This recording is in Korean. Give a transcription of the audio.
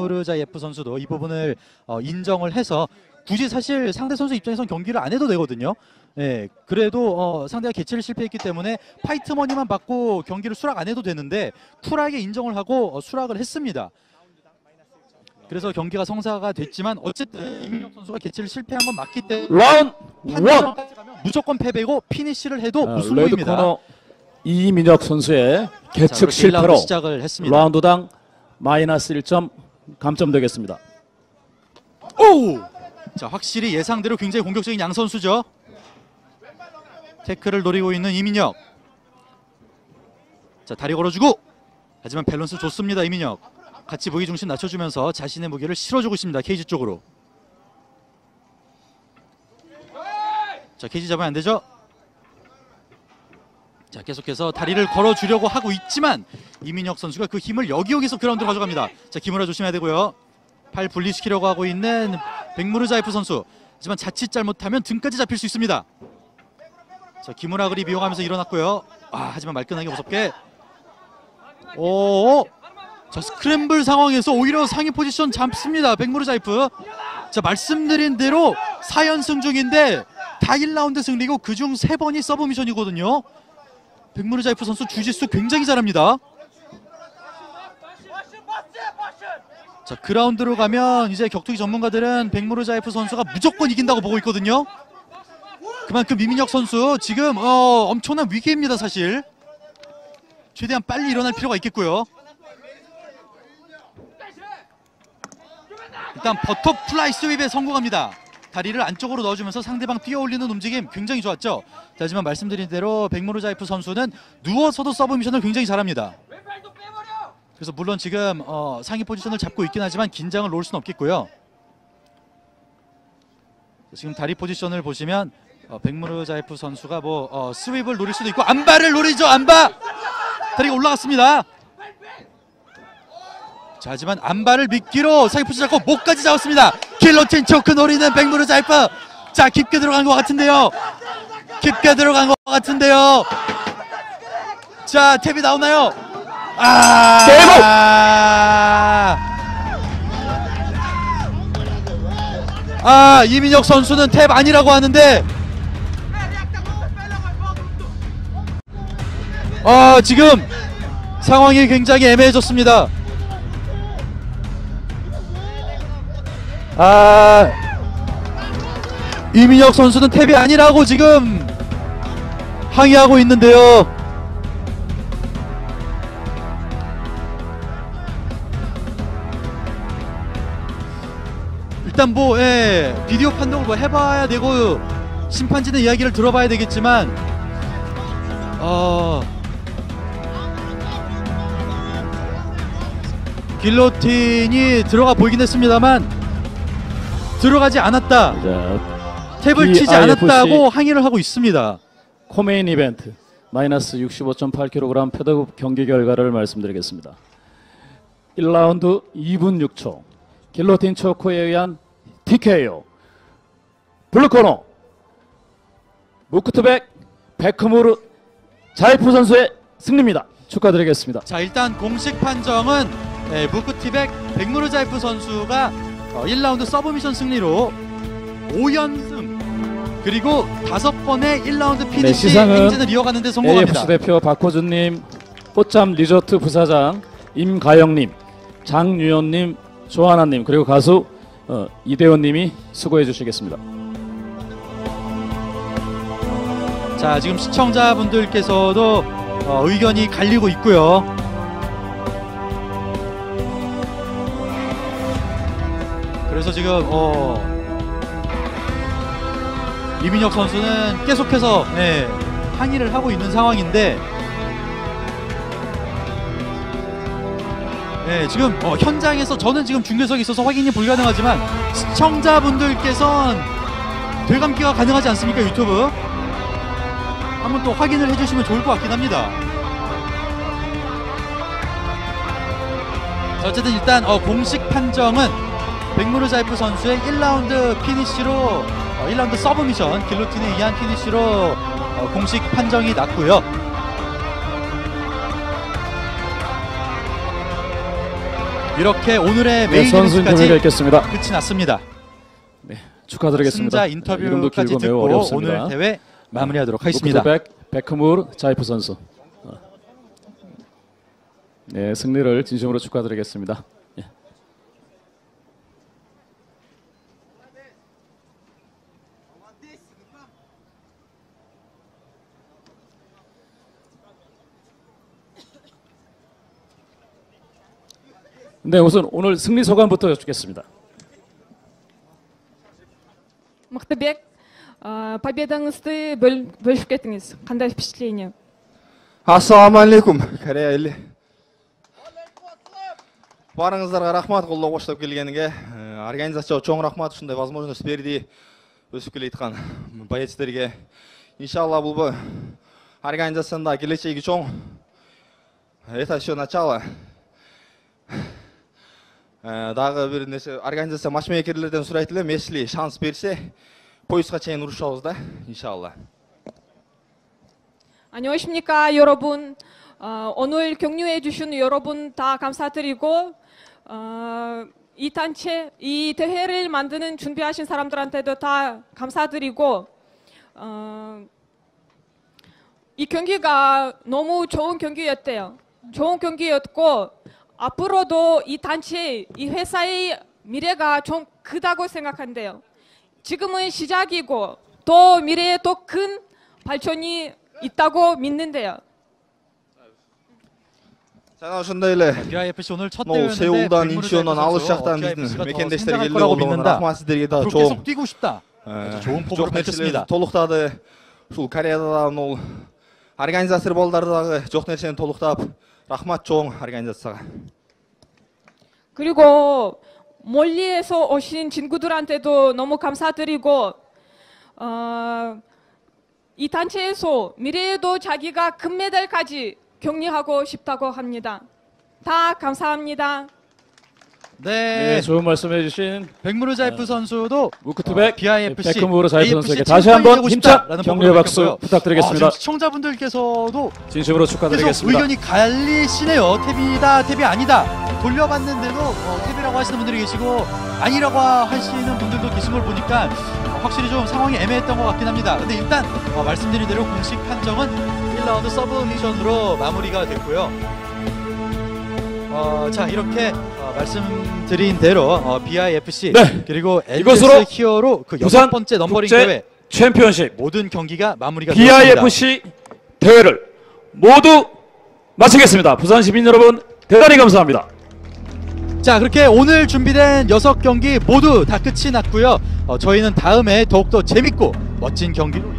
백무르자예프 선수도 이 부분을 인정을 해서 굳이 사실 상대 선수 입장에선 경기를 안 해도 되거든요. 예, 그래도 상대가 개체를 실패했기 때문에 파이트 머니만 받고 경기를 수락 안 해도 되는데 쿨하게 인정을 하고 수락을 했습니다. 그래서 경기가 성사가 됐지만 어쨌든 이민혁 선수가 개체를 실패한 건 맞기 때문에 라운드 1 무조건 패배고 피니시를 해도 레드 무승부입니다. 코너 이민혁 선수의 계측 실패로 시작을 했습니다. 라운드당 마이너스 1점 감점되겠습니다. 오! 자, 확실히 예상대로 굉장히 공격적인 양 선수죠. 태클을 노리고 있는 이민혁. 자, 다리 걸어주고. 하지만 밸런스 좋습니다, 이민혁. 같이 무기 중심 낮춰주면서 자신의 무게를 실어주고 있습니다, 케이지 쪽으로. 자, 케이지 잡으면 안 되죠. 자, 계속해서 다리를 걸어주려고 하고 있지만 이민혁 선수가 그 힘을 여기저기서 그라운드로 가져갑니다. 자, 기무라 조심해야 되고요. 팔 분리시키려고 하고 있는 백무르자예프 선수. 하지만 자칫 잘못하면 등까지 잡힐 수 있습니다. 자, 기무라 그립 이용하면서 일어났고요. 하지만 말끔하게 무섭게. 오, 자, 스크램블 상황에서 오히려 상위 포지션 잡습니다, 백무르자예프. 자, 말씀드린 대로 4연승 중인데 다 1라운드 승리고 그중 3번이 서브미션이거든요. 백무르자예프 선수 주짓수 굉장히 잘합니다. 자, 그라운드로 가면 이제 격투기 전문가들은 백무르자예프 선수가 무조건 이긴다고 보고 있거든요. 그만큼 이민혁 선수 지금 엄청난 위기입니다, 사실. 최대한 빨리 일어날 필요가 있겠고요. 일단 버터플라이 스윕에 성공합니다. 다리를 안쪽으로 넣어주면서 상대방 뛰어올리는 움직임 굉장히 좋았죠. 자, 하지만 말씀드린 대로 백무르자예프 선수는 누워서도 서브미션을 굉장히 잘합니다. 그래서 물론 지금 상위 포지션을 잡고 있긴 하지만 긴장을 놓을 수는 없겠고요. 지금 다리 포지션을 보시면 백무르자예프 선수가 스윕을 노릴 수도 있고 안바를 노리죠. 안바! 다리가 올라갔습니다. 자, 하지만 안바를 미끼로 상위 포지션 잡고 목까지 잡았습니다. 길로틴 초크 노리는 백무르자예프. 자, 깊게 들어간 것 같은데요. 깊게 들어간 것 같은데요. 자, 탭이 나오나요? 이민혁 선수는 탭 아니라고 하는데 지금 상황이 굉장히 애매해졌습니다. 이민혁 선수는 탭이 아니라고 지금 항의하고 있는데요. 일단 비디오 판독을 해봐야 되고 심판진의 이야기를 들어봐야 되겠지만 길로틴이 들어가 보이긴 했습니다만 들어가지 않았다. 탭을 치지 않았다고 항의를 하고 있습니다. 코메인 이벤트 마이너스 65.8kg 패더급 경기 결과를 말씀드리겠습니다. 1라운드 2분 6초 길로틴 초코에 의한 TKO. 블루코너 무크트백 베크무르 자예프 선수의 승리입니다. 축하드리겠습니다. 자, 일단 공식 판정은 무크티백 백무르자예프 선수가 1라운드 서브미션 승리로 5연승 그리고 5번의 1라운드 피니시 행진을 이어가는 데 성공합니다. AFC 대표 박호준님, 꽃잠 리조트 부사장 임가영님, 장유연님, 조하나님 그리고 가수 이대원님이 수고해 주시겠습니다. 자, 지금 시청자분들께서도 의견이 갈리고 있고요. 그래서 지금 이민혁 선수는 계속해서 항의를 하고 있는 상황인데 지금 현장에서 저는 지금 중계석에 있어서 확인이 불가능하지만 시청자분들께선 되감기가 가능하지 않습니까? 유튜브 한번 또 확인을 해주시면 좋을 것 같긴 합니다. 자, 어쨌든 일단 공식 판정은 백무르자예프 선수의 1라운드 피니시로 1라운드 서브미션 길로틴에 의한 피니시로 공식 판정이 났고요. 이렇게 오늘의 네, 메인 선수 인터뷰가 이벤트까지 있겠습니다. 끝이 났습니다. 축하드리겠습니다. 승자 이름도 인터뷰까지 길고 매우 듣고 어렵습니다. 오늘 대회 마무리하도록 하겠습니다. 베크무르 자이프 선수. 네, 승리를 진심으로 축하드리겠습니다. 예. 네, 우선 오늘 승리 소감부터 여쭙겠습니다. Мыктыбек, победаңызды бөлүшүп кетиңиз. Кандай впечатление? Ассалаумағалейкум, Корея елі. Барыңыздарға рахмат, қолдау қоштап келгеніңе. Организацияға чоң рахмат, ушундай возможность берди өсүп келе жатқан боецтерге. Иншалла бұл организацияда келечеги чоң. Это все начало. Дагы бир нерсе организация матчмейкерлерден сурайт элем, если шанс берсе, поясқа чейин урушабыз да, иншалла. 안녕하십니까, 여러분. 오늘 격려해 주신 여러분 다 감사드리고 이 단체, 이 대회를 만드는 준비하신 사람들한테도 다 감사드리고 이 경기가 너무 좋은 경기였대요. 좋은 경기였고 앞으로도 이 단체, 이 회사의 미래가 좀 크다고 생각한대요. 지금은 시작이고 또 미래에 또 큰 발전이 있다고 믿는데요. Жана ошондой эле BIFC 오늘 첫 Мол, 대회였는데 Сеулдан, 백무르 Инчондан, 선수, алыс жактан BIFC биздин 가 더 мекендештерге 성장할 келип 거라고 болгону 믿는다. рахмат сиздерге да 앞으로 чоң. 계속 뛰고 싶다. 좋은 포부를 Жок нерселерди 밝혔습니다. толуктады. Ушул Кореяда могул организатор балдар дагы жок нерсени толуктап, рахмат чоң организацияга. 그리고 멀리에서 오신 친구들한테도 너무 감사드리고 이 단체에서 미래에도 자기가 금메달까지 격려하고 싶다고 합니다. 다 감사합니다. 네, 네, 좋은 말씀해 주신 백무르 자이프 선수도 무크투백 BIFC 베크무르 자이프 선수에게 AFC 다시 한번 챔피언이 되고 힘찬 싶다라는 격려의 포부를 박수 밝혔고요. 부탁드리겠습니다. 지금 시청자분들께서도 진심으로 계속 축하드리겠습니다. 의견이 갈리시네요. 탭이다, 탭이 아니다. 돌려봤는데도 탭이라고 하시는 분들이 계시고 아니라고 하시는 분들도 계신 걸 보니까 확실히 좀 상황이 애매했던 것 같긴 합니다. 근데 일단 말씀드린 대로 공식 판정은 1라운드 서브미션으로 마무리가 됐고요. 자, 이렇게 말씀드린 대로 BIFC 네. 그리고 이것으로 엘리스 히어로 그 부산 여섯 번째 넘버링 국제 대회 챔피언십 모든 경기가 마무리가 되었습니다. BIFC 대회를 모두 마치겠습니다. 부산 시민 여러분 대단히 감사합니다. 자, 그렇게 오늘 준비된 6경기 모두 다 끝이 났고요. 저희는 다음에 더욱더 재밌고 멋진 경기로